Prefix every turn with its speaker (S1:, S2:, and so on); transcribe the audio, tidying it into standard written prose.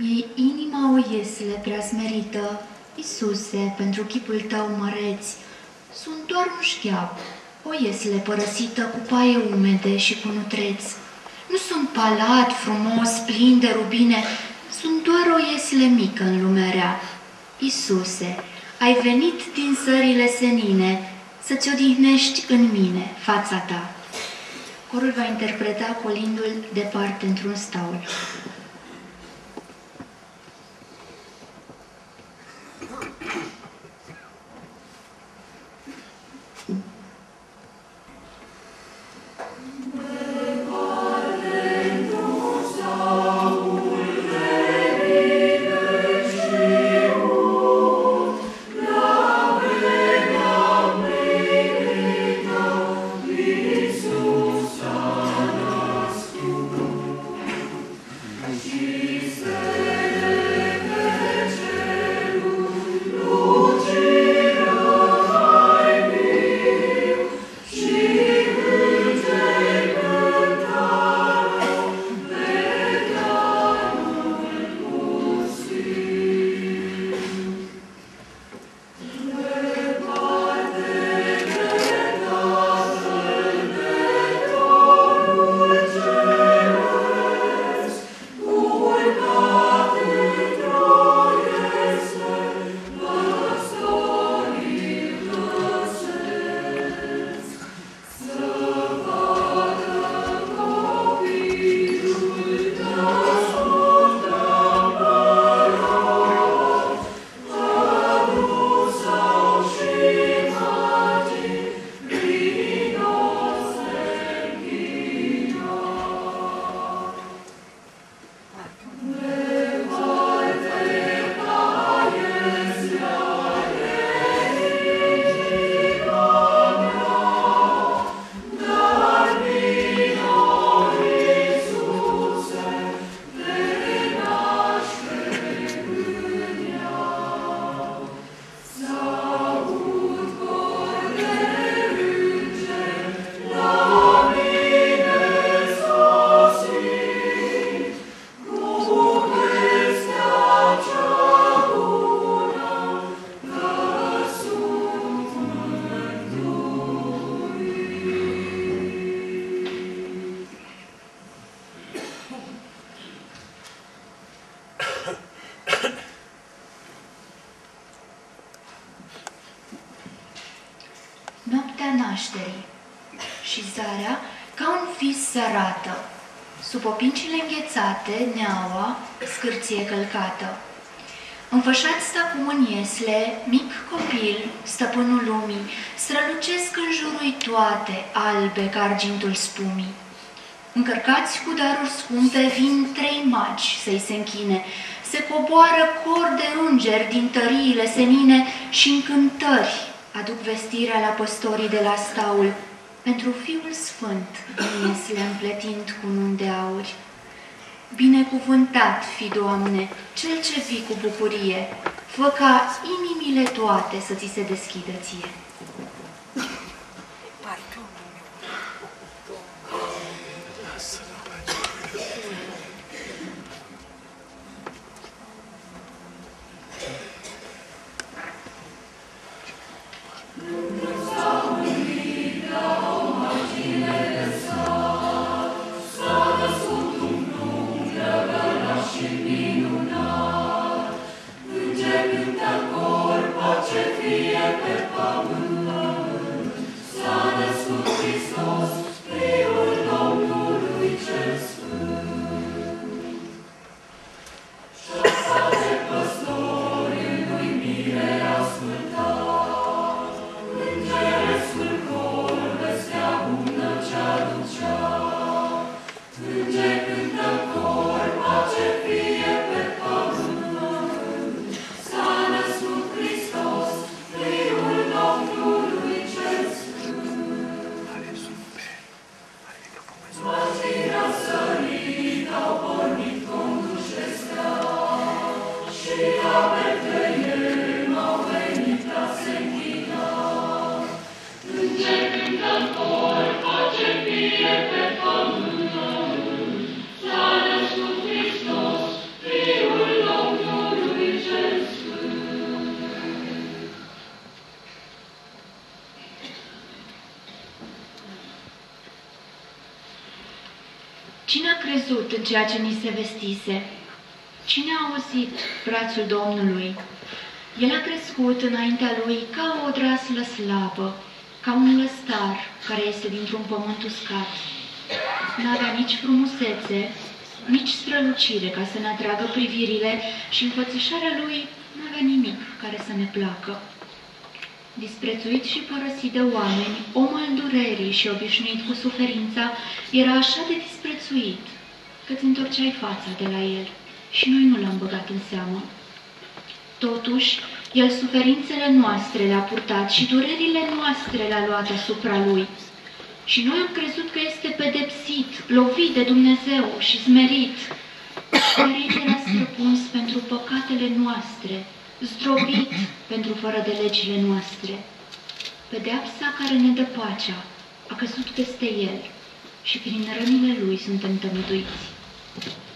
S1: Mi-e inima o iesle prea smerită, Iisuse, pentru chipul tău măreț. Sunt doar un șcheap, o iesle părăsită cu paie umede și cu nutreț. Nu sunt palat frumos, plin de rubine, sunt doar o iesle mică în lumea rea. Iisuse, ai venit din țările senine să-ți odihnești în mine fața ta. Corul va interpreta colindul Departe într-un staul. Noaptea nașterii și zarea ca un vis sărată, sub opincile înghețate, neaua scârție călcată. Înfășați acum în iesle, mic copil, stăpânul lumii, strălucesc în jurul toate, albe ca argintul spumii. Încărcați cu daruri scumpe, vin 3 magi să-i se închine, se coboară cor de îngeri din tăriile senine și încântări aduc vestirea la păstorii de la staul, pentru Fiul Sfânt, în iesle împletind cu nun de aur. Binecuvântat fi, Doamne, Cel ce vii cu bucurie, fă ca inimile toate să ți se deschidă ție.
S2: Pace fie pe pământ.
S1: Cine a crezut în ceea ce ni se vestise? Cine a auzit brațul Domnului? El a crescut înaintea lui ca o odraslă slabă, ca un lăstar care este dintr-un pământ uscat. N-avea nici frumusețe, nici strălucire ca să ne atragă privirile și înfățișarea lui n-avea nimic care să ne placă. Disprețuit și părăsit de oameni, om al durerii și obișnuit cu suferința, era așa de disprețuit că îți întorceai fața de la el și noi nu l-am băgat în seamă. Totuși, el suferințele noastre le-a purtat și durerile noastre le-a luat asupra lui. Și noi am crezut că este pedepsit, lovit de Dumnezeu și smerit, dar el era străpuns pentru păcatele noastre, zdrobit pentru fără de legile noastre. Pedeapsa care ne dă pacea a căzut peste el și prin rănile lui suntem tămăduiți.